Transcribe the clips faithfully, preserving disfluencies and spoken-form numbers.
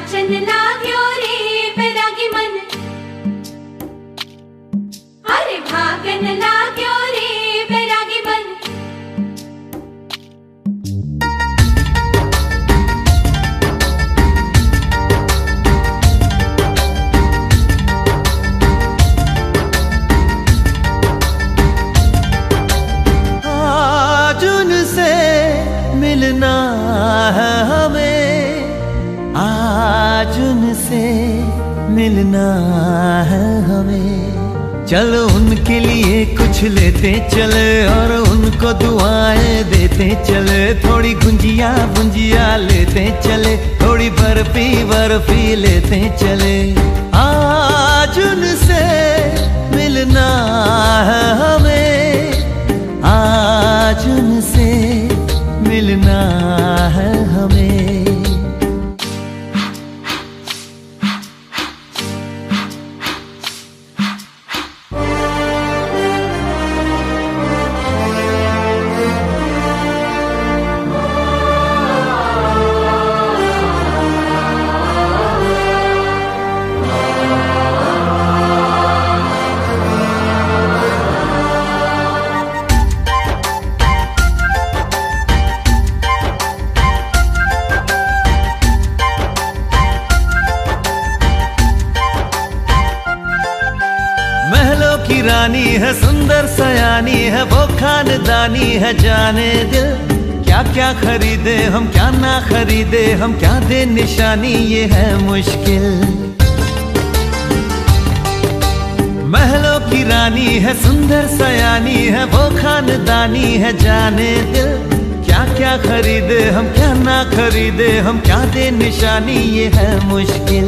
नाचन लाग्यो रे बैरागी मन, अरे भागन लाग्यो रे बैरागी मन। आज उनसे मिलना है हमें, आज उनसे मिलना है हमें। चलो उनके लिए कुछ लेते चले और उनको दुआएं देते चले। थोड़ी गुंजिया गुंजिया लेते चले, थोड़ी बर्फी बर्फी लेते चले। आज उनसे मिलना है हमें, आज उनसे मिलना है हमें। महलों की रानी है, सुंदर सयानी है, वो खानदानी है जाने दिल। क्या क्या खरीदे हम, क्या ना खरीदे हम, क्या दे निशानी, ये है मुश्किल। महलों की रानी है, सुंदर सयानी है, वो खानदानी है जाने दिल। क्या क्या खरीदे हम, क्या ना खरीदे हम, क्या दे निशानी, ये है मुश्किल।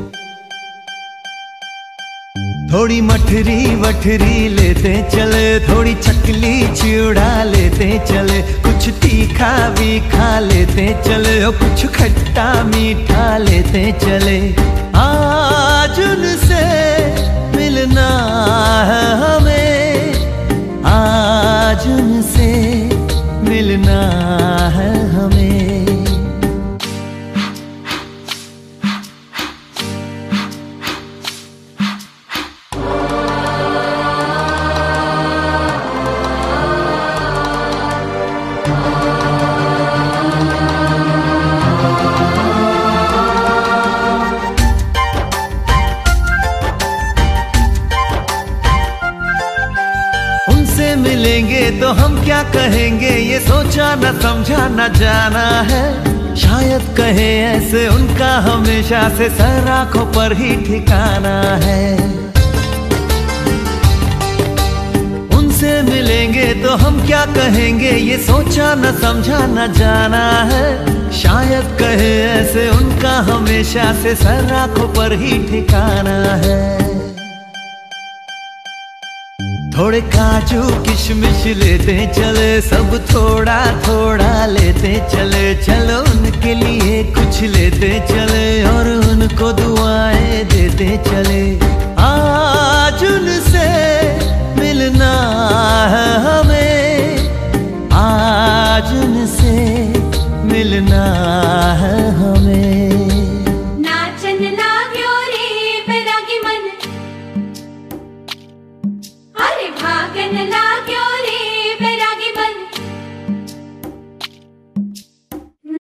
थोड़ी मठरी वठरी लेते चले, थोड़ी चकली चिड़ा लेते चले। कुछ तीखा भी खा लेते चले और कुछ खट्टा मीठा लेते चले। आज उनसे मिलना है हमें, आज उनसे मिलना है हमें। उनसे मिलेंगे तो हम क्या कहेंगे, ये सोचा न समझा न जाना है। शायद कहे ऐसे उनका हमेशा से सर आंखों पर ही ठिकाना है। उनसे मिलेंगे तो हम क्या कहेंगे, ये सोचा न समझा न जाना है। शायद कहे ऐसे उनका हमेशा से सर आंखों पर ही ठिकाना है। थोड़े काजू किशमिश लेते चले, सब थोड़ा थोड़ा लेते चले। चलो उनके लिए कुछ लेते चले और उनको दुआएं देते चले। आज उनसे मिलना है हमें, आज उनसे मिलना है हमें।